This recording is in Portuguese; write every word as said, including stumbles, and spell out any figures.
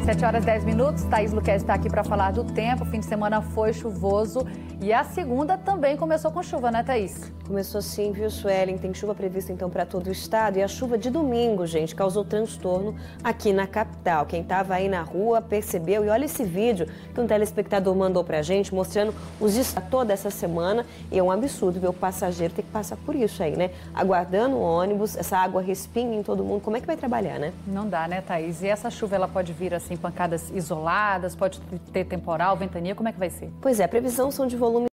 sete horas e dez minutos, Thaís Luquezzi está aqui para falar do tempo. O fim de semana foi chuvoso e a segunda também começou com chuva, né, Thaís? Começou sim, viu, Suelen? Tem chuva prevista então para todo o estado e a chuva de domingo, gente, causou transtorno aqui na capital. Quem estava aí na rua percebeu e olha esse vídeo que um telespectador mandou pra gente mostrando os dias toda essa semana e é um absurdo ver o passageiro ter que passar por isso aí, né? Aguardando o ônibus, essa água respinga em todo mundo, como é que vai trabalhar, né? Não dá, né, Thaís? E essa chuva, ela pode vir assim, pancadas isoladas, pode ter temporal, ventania, como é que vai ser? Pois é, a previsão são de volume